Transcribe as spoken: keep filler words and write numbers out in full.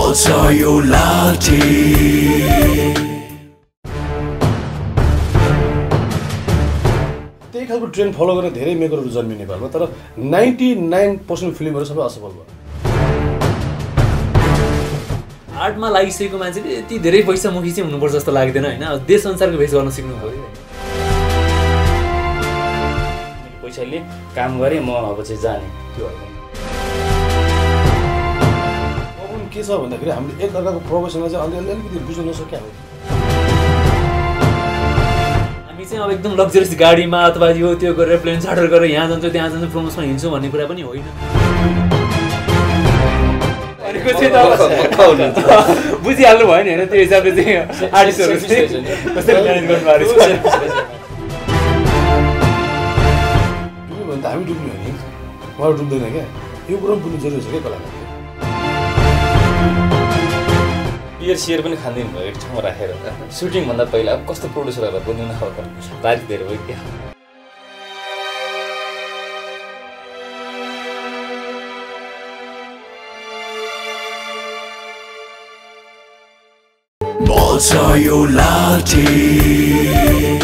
balls are your latte. त्यही खालको trend follow गरेर धेरै मेकरहरू जन्मिए नेपालमा तर निन्यानब्बे पर्सेन्ट फिल्महरू सबै असफल भयो आर्टमा लागिसकेको मान्छेले यति धेरै पैसामुखी चाहिँ हुनुपर्छ जस्तो लाग्दैन हैन देश संसारको भेष गर्न सिक्नु पर्यो पैसाले काम गरे म अब चाहिँ जाने त्यो होइन प्रब्लम के छ भन्दाखेरि हामीले एक अर्काको प्रोफेसनलाई चाहिँ अलिअलि अलिकति बुझ्न नसक्या हो हामी चाहिँ अब एकदम लग्जरियस गाडीमा अथवा यो त्यो गरेर प्लेन चार्टर गरेर यहाँ जान्छौँ त्यहाँ जान्छौँ प्रमोसनमा हिँड्छौँ भन्ने कुरा पनि होइन बुझिहाल्नु भयो नि होइन त्यो हिसाबले चाहिँ आर्टिस्टहरू चाहिँ कसरी म्यानेज गर्नु भएको छ डुब्यो भने त हामी डुब्ने हो नि उहाँहरू डुब्दैन क्या यो कुरो पनि बुझ्नु जरुरी छ क्या कलाकार बियर सियर पनि खाँदैन भयो एक ठाउँमा राखेर सुटिङभन्दा पहिला अब कस्तो प्रड्युसरहरूलाई बोल्नु नआएको बारी धेरै भयो क्या Balls are your latte.